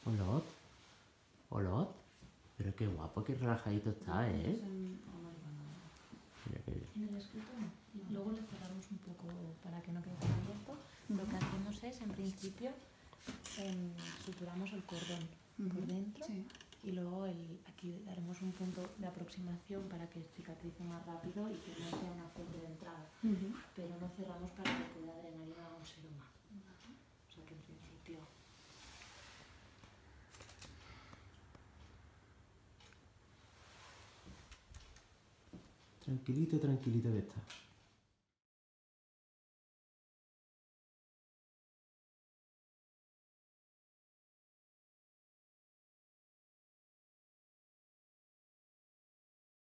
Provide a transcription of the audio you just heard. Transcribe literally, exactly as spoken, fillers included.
Olot, Olot, pero qué guapo, qué relajadito está, ¿eh? Mira qué bien. En el escrito no. Luego le cerramos un poco para que no quede tan abierto. Lo que hacemos es, en principio, em, suturamos el cordón uh-huh. por dentro sí. y luego el, aquí daremos un punto de aproximación para que cicatrice más rápido y que no sea una fuente de entrada. Uh-huh. Pero no cerramos para que pueda drenar y haga un seroma. Uh-huh. O sea que en principio... Tranquilito, tranquilito que está.